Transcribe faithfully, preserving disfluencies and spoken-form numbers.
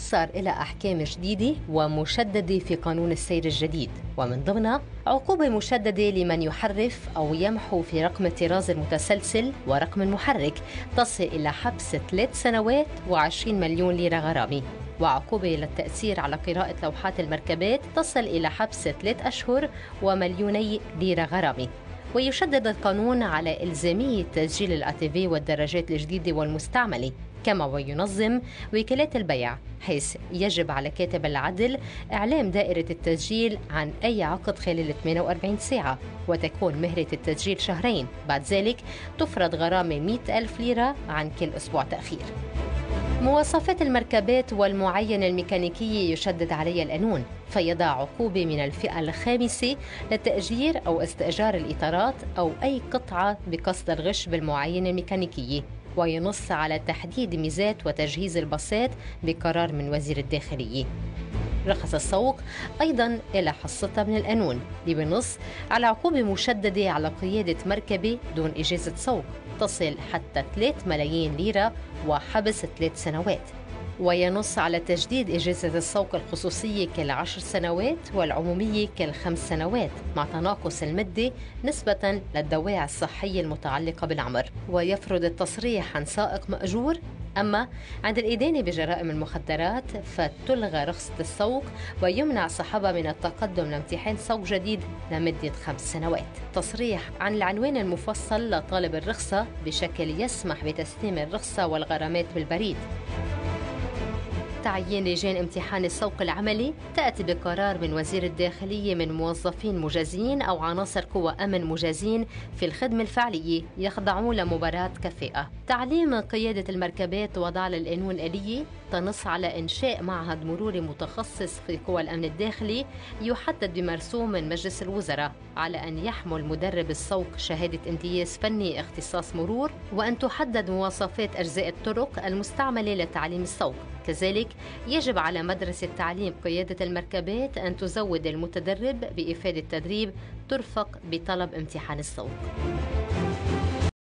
صار لها أحكام جديدة ومشددة في قانون السير الجديد، ومن ضمنها عقوبة مشددة لمن يحرف أو يمحو في رقم الطراز المتسلسل ورقم المحرك تصل إلى حبس ثلاث سنوات وعشرين مليون ليرة غرامة، وعقوبة للتأثير على قراءة لوحات المركبات تصل إلى حبس ثلاث أشهر ومليوني ليرة غرامة. ويشدد القانون على إلزامية تسجيل الأتيفي والدراجات الجديدة والمستعملة، كما وينظم وكالات البيع، حيث يجب على كاتب العدل إعلام دائرة التسجيل عن أي عقد خلال ثمانية وأربعين ساعة، وتكون مهلة التسجيل شهرين. بعد ذلك تفرض غرامة مئة ألف ليرة عن كل أسبوع تأخير. مواصفات المركبات والمعاينة الميكانيكية يشدد عليها القانون، فيضع عقوبة من الفئة الخامسة لتأجير أو استئجار الإطارات أو أي قطعة بقصد الغش بالمعاينة الميكانيكية، وينص على تحديد ميزات وتجهيز الباصات بقرار من وزير الداخلية. رخص السوق أيضاً إلى حصتها من القانون، اللي بنص على عقوبة مشددة على قيادة مركبة دون إجازة سوق تصل حتى ثلاثة ملايين ليرة وحبس ثلاث سنوات، وينص على تجديد إجازة السوق الخصوصية كل عشر سنوات والعمومية كل خمس سنوات مع تناقص المدة نسبة للدواعي الصحية المتعلقة بالعمر، ويفرض التصريح عن سائق مأجور. أما عند الإدانة بجرائم المخدرات فتلغى رخصة السوق ويمنع صاحبها من التقدم لامتحان سوق جديد لمدة خمس سنوات. تصريح عن العنوان المفصل لطالب الرخصة بشكل يسمح بتسليم الرخصة والغرامات بالبريد. تعيين لجان امتحان السوق العملي تأتي بقرار من وزير الداخلية من موظفين مجازين أو عناصر قوى أمن مجازين في الخدمة الفعلية يخضعون لمباراة كفاءة. تعليم قيادة المركبات وضع للقانون آلية تنص على إنشاء معهد مروري متخصص في قوى الأمن الداخلي يحدد بمرسوم من مجلس الوزراء على أن يحمل مدرب السوق شهادة امتياز فني اختصاص مرور، وأن تحدد مواصفات أجزاء الطرق المستعملة لتعليم السوق. كذلك يجب على مدرسة تعليم قيادة المركبات أن تزود المتدرب بإفادة تدريب ترفق بطلب امتحان السوق.